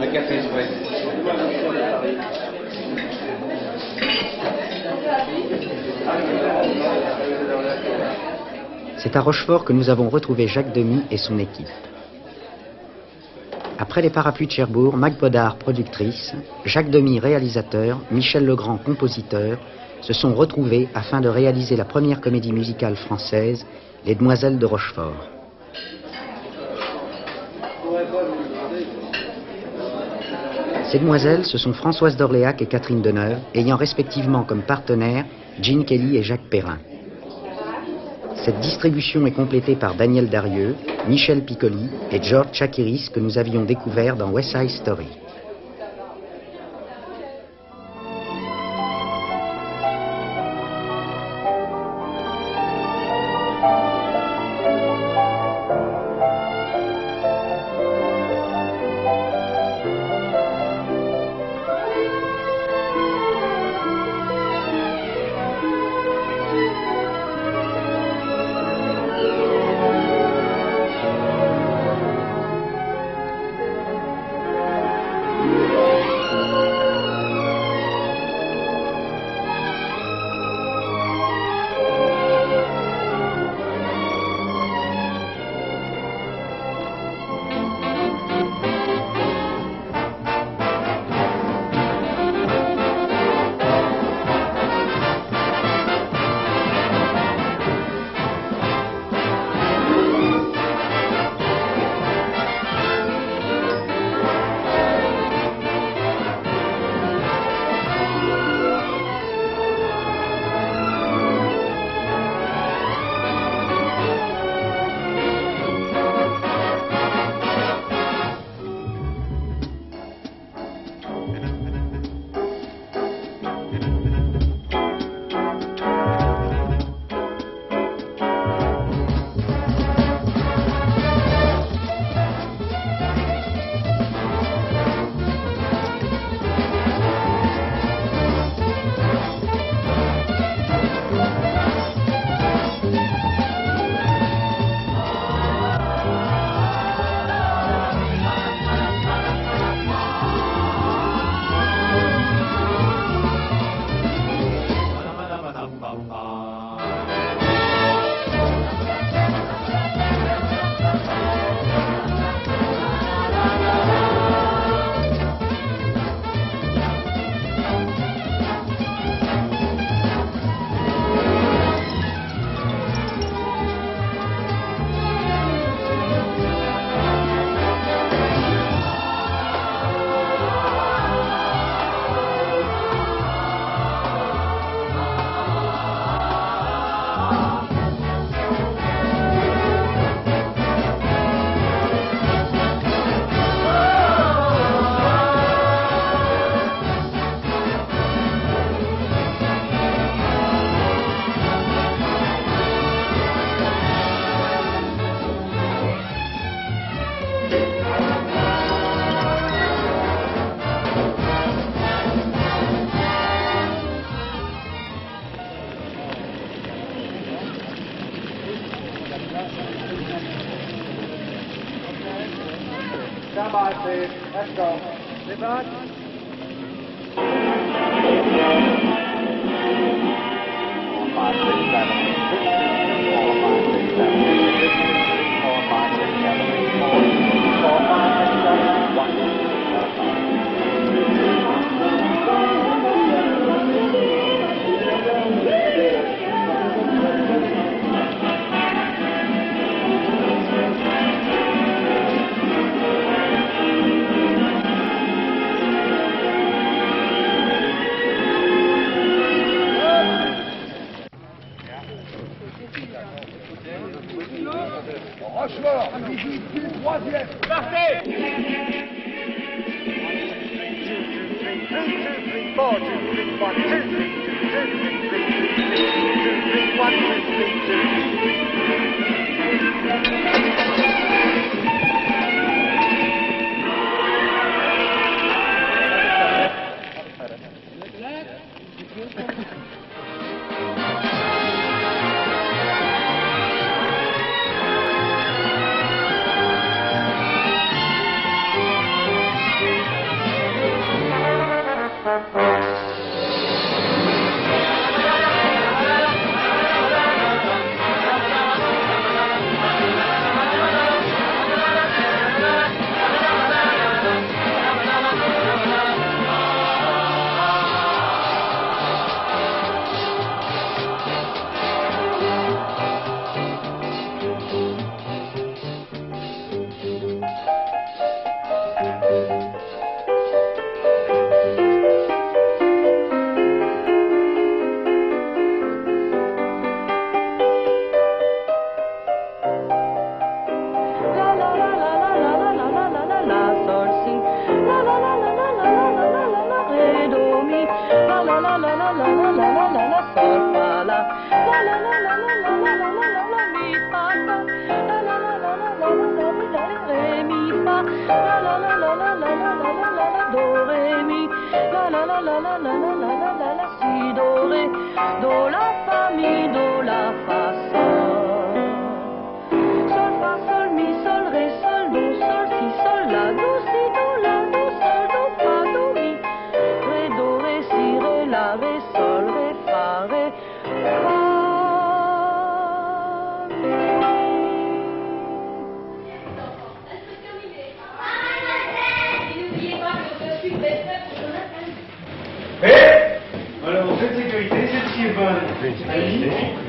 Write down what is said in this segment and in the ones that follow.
Un café express. C'est à Rochefort que nous avons retrouvé Jacques Demy et son équipe. Après les Parapluies de Cherbourg, Mac Bodard, productrice, Jacques Demy, réalisateur, Michel Legrand, compositeur, se sont retrouvés afin de réaliser la première comédie musicale française, Les Demoiselles de Rochefort. Ces demoiselles, ce sont Françoise d'Orléac et Catherine Deneuve, ayant respectivement comme partenaires Gene Kelly et Jacques Perrin. Cette distribution est complétée par Daniel Darieux, Michel Piccoli et George Chakiris que nous avions découvert dans West Side Story. Stand by, please. Let's go. Sit back. Rochefort, 18, troisième. Partez! 2, 3, 4, 2, 3, 1, 2, 3, 2, 3, 2, 3, La la la la la la la la la la la do ré mi. La la la la la la la la la la la si do ré. Do la fa mi do la fa sol. Sol fa sol mi sol ré sol do sol si sol la do si do la do sol do fa do mi. Ré do ré si ré la ré sol ré fa ré fa. Alors, en fait, sécurité, celle-ci est bonne. Allez.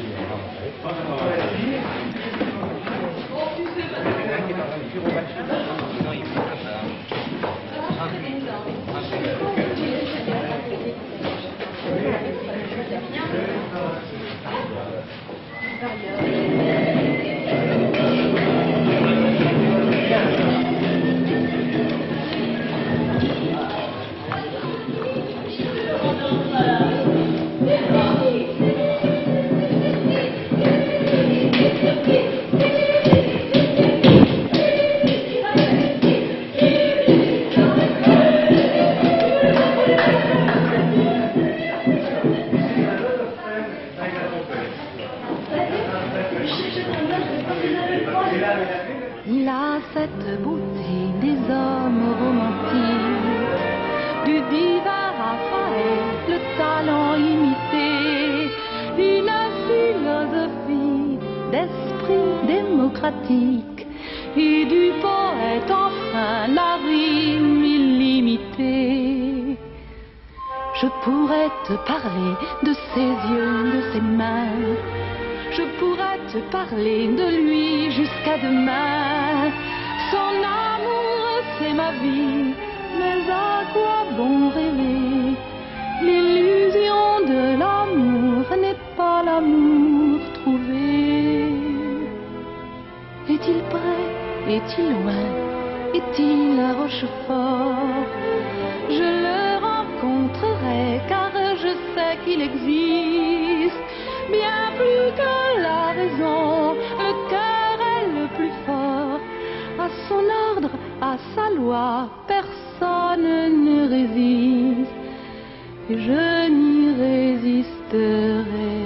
Il a cette beauté des hommes romantiques, du divin Raphaël, le talent imité, une philosophie d'esprit démocratique, et du poète enfin la rime illimitée. Je pourrais te parler de ses yeux, de ses mains. Je pourrais te parler de lui jusqu'à demain. Son amour, c'est ma vie, mais à quoi bon rêver? L'illusion de l'amour n'est pas l'amour trouvé. Est-il près? Est-il loin? Est-il à Rochefort? Je le rencontrerai car je sais qu'il existe. Bien plus que la raison, le cœur est le plus fort. À son ordre, à sa loi, personne ne résiste. Et je n'y résisterai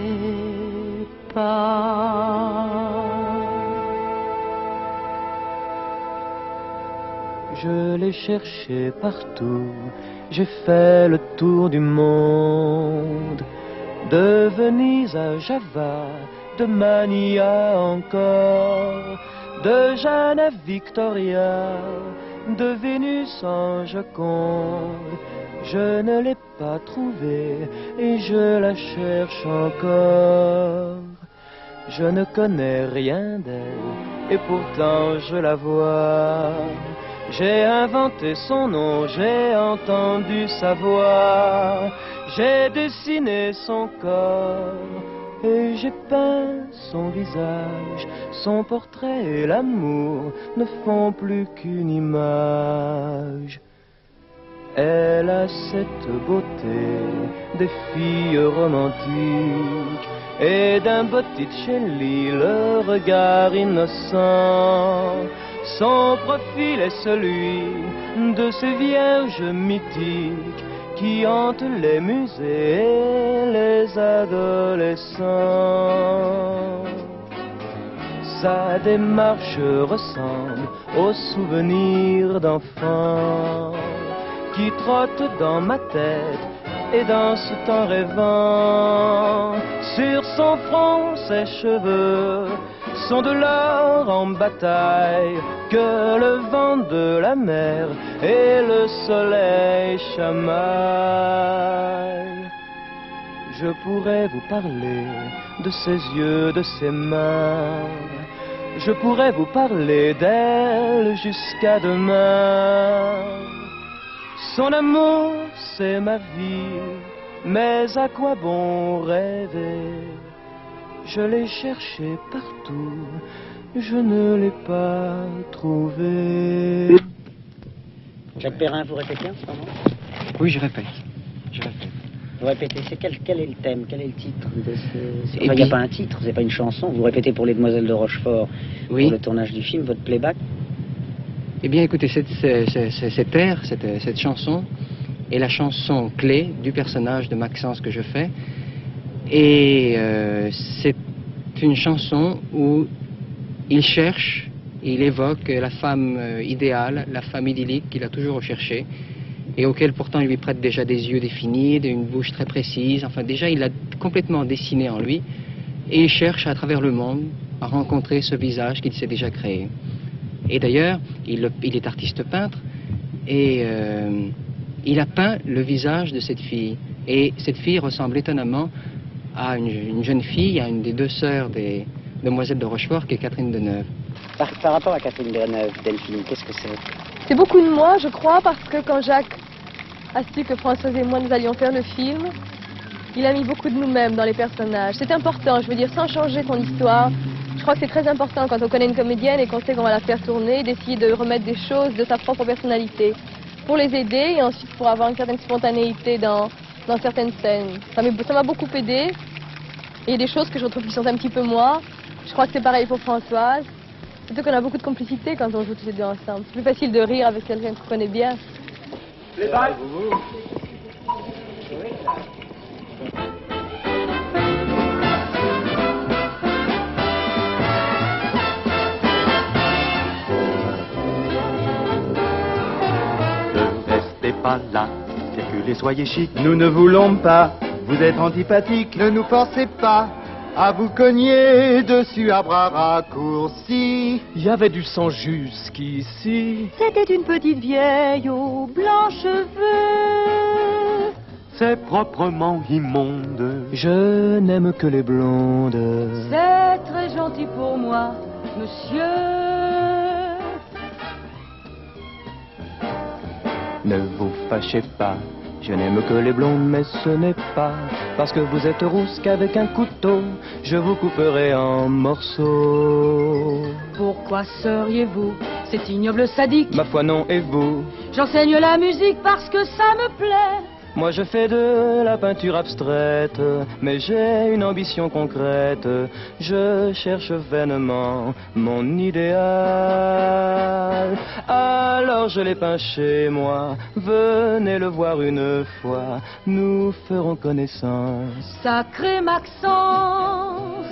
pas. Je l'ai cherché partout, j'ai fait le tour du monde. De Venise à Java, de Mania encore, de Jeanne à Victoria, de Vénus en Joconde. Je ne l'ai pas trouvée et je la cherche encore. Je ne connais rien d'elle et pourtant je la vois. J'ai inventé son nom, j'ai entendu sa voix. J'ai dessiné son corps et j'ai peint son visage. Son portrait et l'amour ne font plus qu'une image. Elle a cette beauté des filles romantiques et d'un Botticelli le regard innocent. Son profil est celui de ces vierges mythiques qui hantent les musées et les adolescents. Sa démarche ressemble aux souvenirs d'enfants qui trottent dans ma tête et dansent en rêvant. Sur son front, ses cheveux sont de l'or en bataille que le vent de la mer et le soleil chamaillent. Je pourrais vous parler de ses yeux, de ses mains. Je pourrais vous parler d'elle jusqu'à demain. Son amour, c'est ma vie, mais à quoi bon rêver? Je l'ai cherché partout, je ne l'ai pas trouvé. Jacques Perrin, vous répétez en ce moment? Oui, je répète. Vous répétez, quel est le thème, quel est le titre de ce... Enfin, il n'y a pas un titre, c'est pas une chanson. Vous répétez pour les Demoiselles de Rochefort, oui, pour le tournage du film, votre playback? Eh bien, écoutez, cette air, cette chanson est la chanson clé du personnage de Maxence que je fais. Et c'est une chanson où il cherche, il évoque la femme idéale, la femme idyllique qu'il a toujours recherchée, et auquel pourtant il lui prête déjà des yeux définis, une bouche très précise. Enfin, déjà, il l'a complètement dessiné en lui, et il cherche à travers le monde à rencontrer ce visage qu'il s'est déjà créé. Et d'ailleurs, il est artiste peintre, et il a peint le visage de cette fille. Et cette fille ressemble étonnamment à une jeune fille, à une des deux sœurs des demoiselles de Rochefort, qui est Catherine Deneuve. Par rapport à Catherine Deneuve, Delphine, qu'est-ce que c'est? C'est beaucoup de moi, je crois, parce que quand Jacques a su que Françoise et moi nous allions faire le film, il a mis beaucoup de nous-mêmes dans les personnages. C'est important, je veux dire, sans changer son histoire. Je crois que c'est très important quand on connaît une comédienne et qu'on sait qu'on va la faire tourner, d'essayer de remettre des choses de sa propre personnalité pour les aider et ensuite pour avoir une certaine spontanéité dans certaines scènes. Ça m'a beaucoup aidé. Et il y a des choses que je retrouve qui sont un petit peu moi. Je crois que c'est pareil pour Françoise. Surtout qu'on a beaucoup de complicité quand on joue tous les deux ensemble. C'est plus facile de rire avec quelqu'un qu'on connaît bien. Les balles. Ne restez pas là, circulez, soyez chic. Nous ne voulons pas, vous êtes antipathique. Ne nous forcez pas à vous cogner dessus à bras raccourcis. Il y avait du sang jusqu'ici. C'était une petite vieille aux blancs cheveux. C'est proprement immonde. Je n'aime que les blondes. C'est très gentil pour moi, monsieur. Ne vous fâchez pas, je n'aime que les blondes, mais ce n'est pas parce que vous êtes rousse qu'avec un couteau, je vous couperai en morceaux. Pourquoi seriez-vous cet ignoble sadique? Ma foi non, et vous? J'enseigne la musique parce que ça me plaît. Moi je fais de la peinture abstraite, mais j'ai une ambition concrète. Je cherche vainement mon idéal. Alors je l'ai peint chez moi, venez le voir une fois, nous ferons connaissance. Sacré Maxence.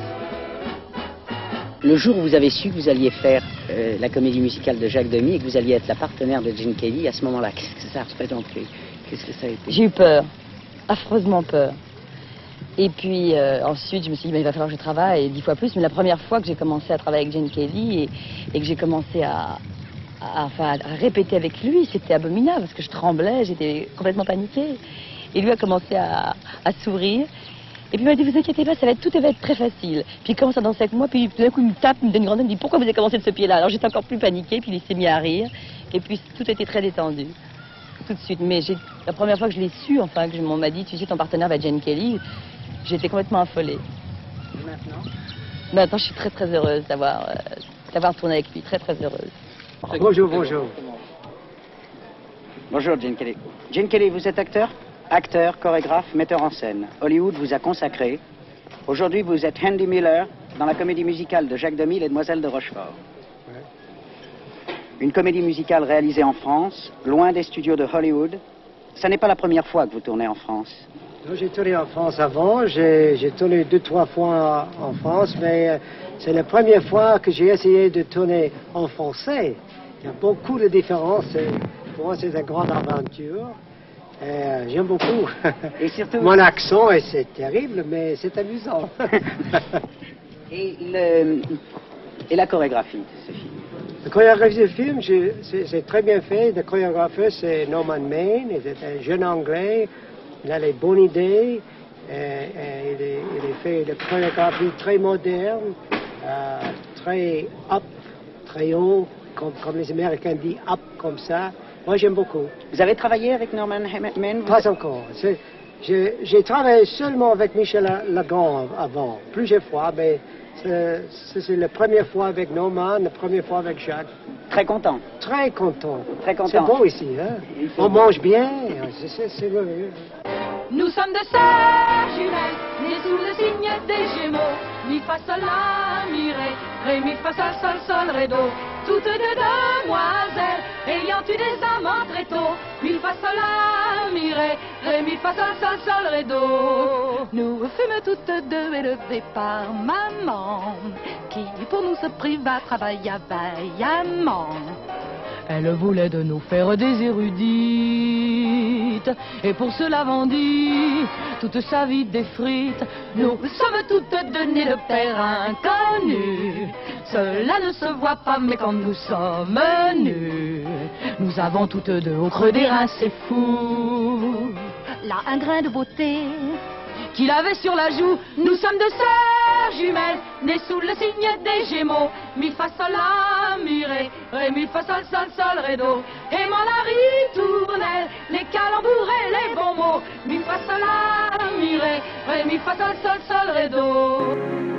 Le jour où vous avez su que vous alliez faire la comédie musicale de Jacques Demy et que vous alliez être la partenaire de Gene Kelly, à ce moment-là, qu'est-ce que ça a représenté? Qu'est-ce que ça a été? J'ai eu peur, affreusement peur. Et puis ensuite, je me suis dit, il va falloir que je travaille 10 fois plus. Mais la première fois que j'ai commencé à travailler avec Gene Kelly et que j'ai commencé à répéter avec lui, c'était abominable parce que je tremblais, j'étais complètement paniquée. Et lui a commencé à sourire. Et puis il m'a dit, vous inquiétez pas, tout va être très facile. Puis il commence à danser avec moi, puis tout d'un coup il me tape, il me donne une grande, il me dit, pourquoi vous avez commencé de ce pied-là? Alors j'étais encore plus paniquée, puis il s'est mis à rire. Et puis tout était très détendu. Tout de suite, mais la première fois que je l'ai su, enfin, que on m'a dit, tu sais, ton partenaire va être Gene Kelly, j'étais complètement affolée. Et maintenant? Maintenant, je suis très très heureuse d'avoir tourné avec lui, très très heureuse. Bonjour, bonjour. Bonjour, Gene Kelly. Gene Kelly, vous êtes acteur? Acteur, chorégraphe, metteur en scène. Hollywood vous a consacré. Aujourd'hui, vous êtes Handy Miller dans la comédie musicale de Jacques Demy, Les Demoiselles de Rochefort. Une comédie musicale réalisée en France, loin des studios de Hollywood. Ce n'est pas la première fois que vous tournez en France. J'ai tourné en France avant, j'ai tourné 2-3 fois en France, mais c'est la première fois que j'ai essayé de tourner en français. Il y a beaucoup de différences. Pour moi, c'est une grande aventure. J'aime beaucoup. Et surtout... Mon accent, c'est terrible, mais c'est amusant. Et la chorégraphie de ce film? La chorégraphie du film, c'est très bien fait. Le chorégrapheur, c'est Norman Maine. Il est un jeune Anglais. Il a les bonnes idées. Il fait une chorégraphie très moderne, très up, très haut, comme les Américains disent up, comme ça. Moi, j'aime beaucoup. Vous avez travaillé avec Norman Maine? Pas encore. J'ai travaillé seulement avec Michel Legrand avant, plusieurs fois, mais c'est la première fois avec Norman, la première fois avec Jacques. Très content? Très content. Très content. C'est bon ici, hein? On mange bien, c'est merveilleux. Nous sommes deux sœurs jumelles, nées sous le signe des Gémeaux. Mi fa sol la mi ré, ré mi fa sol sol sol ré do. Toutes deux demoiselles eu des amants très tôt. Mi fa sol la mi ré, ré mi fa sol sol sol ré do. Nous fûmes toutes deux élevées par maman, qui pour nous se priva travailla vaillamment. Elle voulait de nous faire des érudites, et pour cela vendit toute sa vie des frites. Nous sommes toutes deux nées de pères inconnus, cela ne se voit pas, mais quand nous sommes nus, nous avons toutes deux au creux des reins, c'est fou. Là, un grain de beauté qu'il avait sur la joue. Nous sommes deux sœurs jumelles, nées sous le signe des Gémeaux. Mi fa sol la mi ré, ré mi fa sol sol sol ré do. Et mon ritournelle, les calembours et les bons mots. Mi fa sol la mi ré, ré mi fa sol sol sol ré do.